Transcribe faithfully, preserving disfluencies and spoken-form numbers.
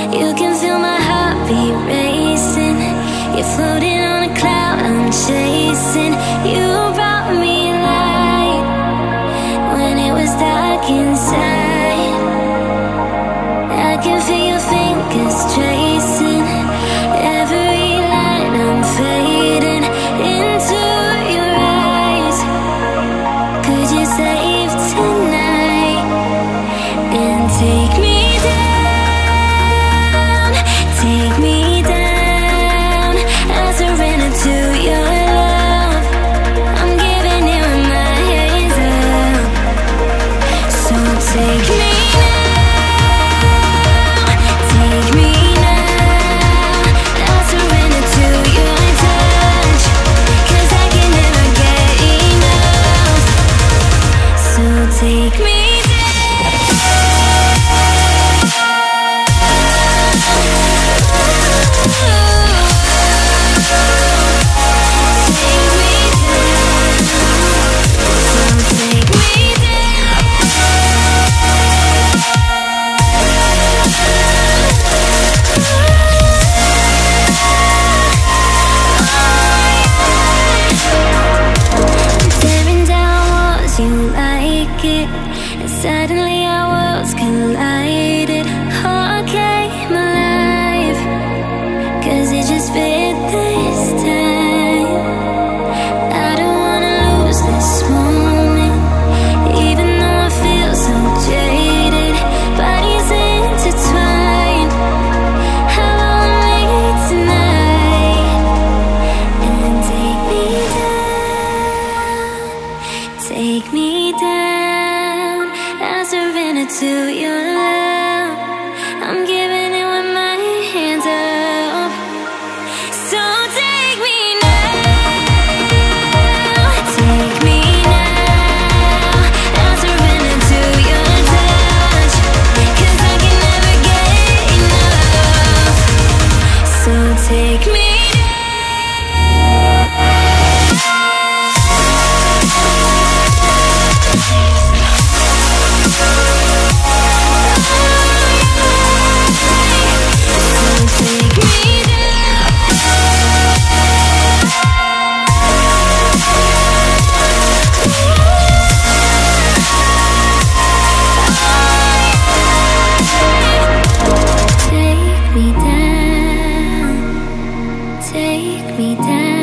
You can feel my heartbeat racing. You're floating on a cloud I'm chasing. You brought me light when it was dark inside. I can feel your fingers tracing every line. I'm fading into your eyes. Could you save tonight and take me down, take me down? I surrender to your love. I'm giving you my hands up. So take me take me and suddenly our worlds collided. All came alive, cause it just fit this time. I don't wanna lose this moment, even though I feel so jaded. Bodies intertwined, how I made tonight. And take me down, take me down. I surrender to your love. I'm giving it with my hands up. So take me now, take me now. I surrender to your touch, cause I can never get enough. So take me take me down, take me down.